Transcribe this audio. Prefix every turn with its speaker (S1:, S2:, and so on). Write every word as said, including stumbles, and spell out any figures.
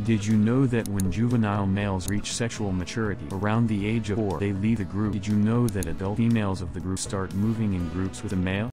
S1: Did you know that when juvenile males reach sexual maturity around the age of four, they leave the group? Did you know that adult females of the group start moving in groups with a male?